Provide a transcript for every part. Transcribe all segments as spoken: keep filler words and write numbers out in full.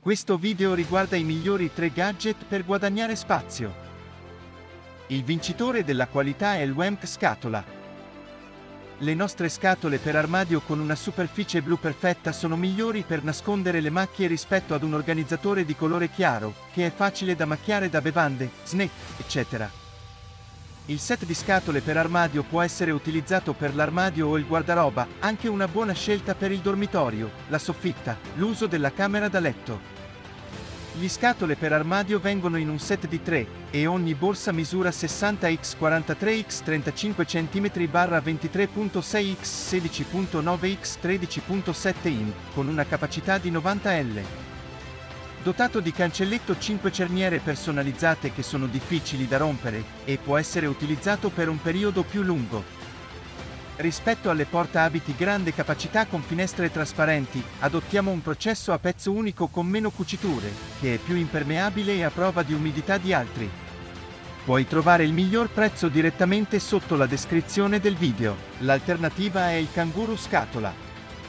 Questo video riguarda i migliori tre gadget per guadagnare spazio. Il vincitore della qualità è il W E M P Scatola. Le nostre scatole per armadio con una superficie blu perfetta sono migliori per nascondere le macchie rispetto ad un organizzatore di colore chiaro, che è facile da macchiare da bevande, snack, eccetera. Il set di scatole per armadio può essere utilizzato per l'armadio o il guardaroba, anche una buona scelta per il dormitorio, la soffitta, l'uso della camera da letto. Gli scatole per armadio vengono in un set di tre, e ogni borsa misura sessanta per quarantatré per trentacinque centimetri barra ventitré virgola sei per sedici virgola nove per tredici virgola sette in, con una capacità di novanta litri. Dotato di cancelletto cinque cerniere personalizzate che sono difficili da rompere, e può essere utilizzato per un periodo più lungo. Rispetto alle portaabiti grande capacità con finestre trasparenti, adottiamo un processo a pezzo unico con meno cuciture, che è più impermeabile e a prova di umidità di altri. Puoi trovare il miglior prezzo direttamente sotto la descrizione del video. L'alternativa è il Canguro Scatola.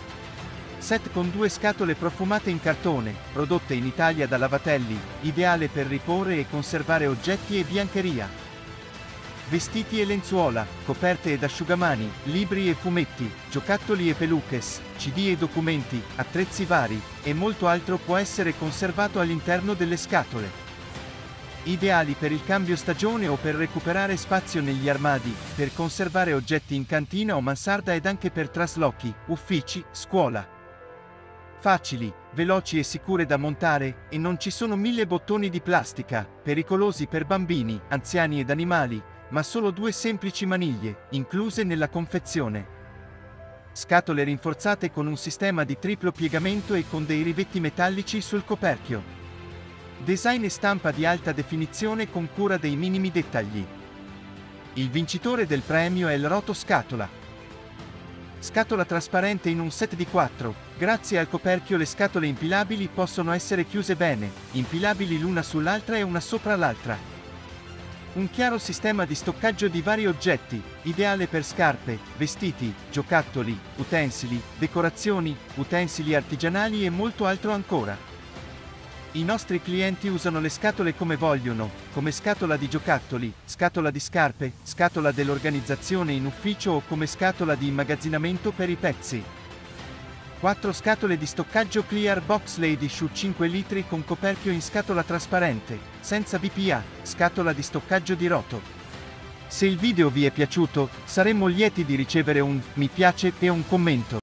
Set con due scatole profumate in cartone, prodotte in Italia da Lavatelli, ideale per riporre e conservare oggetti e biancheria. Vestiti e lenzuola, coperte ed asciugamani, libri e fumetti, giocattoli e peluches, C D e documenti, attrezzi vari, e molto altro può essere conservato all'interno delle scatole. Ideali per il cambio stagione o per recuperare spazio negli armadi, per conservare oggetti in cantina o mansarda ed anche per traslochi, uffici, scuola. Facili, veloci e sicure da montare, e non ci sono mille bottoni di plastica, pericolosi per bambini, anziani ed animali, ma solo due semplici maniglie, incluse nella confezione. Scatole rinforzate con un sistema di triplo piegamento e con dei rivetti metallici sul coperchio. Design e stampa di alta definizione con cura dei minimi dettagli. Il vincitore del premio è il Roto Scatola. Scatola trasparente in un set di quattro, grazie al coperchio le scatole impilabili possono essere chiuse bene, impilabili l'una sull'altra e una sopra l'altra. Un chiaro sistema di stoccaggio di vari oggetti, ideale per scarpe, vestiti, giocattoli, utensili, decorazioni, utensili artigianali e molto altro ancora. I nostri clienti usano le scatole come vogliono, come scatola di giocattoli, scatola di scarpe, scatola dell'organizzazione in ufficio o come scatola di immagazzinamento per i pezzi. quattro scatole di stoccaggio Clear Box Lady Shoe cinque litri con coperchio in scatola trasparente, senza B P A, scatola di stoccaggio di Roto. Se il video vi è piaciuto, saremmo lieti di ricevere un mi piace e un commento.